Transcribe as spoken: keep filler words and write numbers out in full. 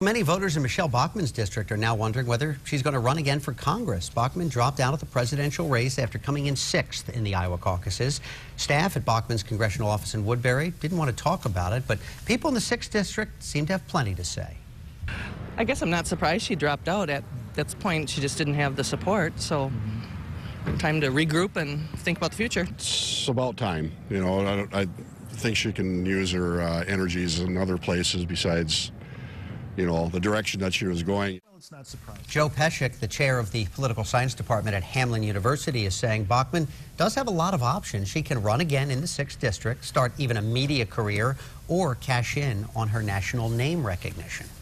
Many voters in Michelle Bachmann's district are now wondering whether she's going to run again for Congress. Bachmann dropped out of the presidential race after coming in sixth in the Iowa caucuses. Staff at Bachmann's congressional office in Woodbury didn't want to talk about it, but people in the sixth district seem to have plenty to say. I guess I'm not surprised she dropped out. At that point, she just didn't have the support, so time to regroup and think about the future. It's about time. You know, I, don't, I think she can use her uh, energies in other places besides, you know, the direction that she was going. Well, it's not surprising. Joe Pescick, the chair of the political science department at Hamline University, is saying Bachmann does have a lot of options. She can run again in the sixth district, start even a media career, or cash in on her national name recognition.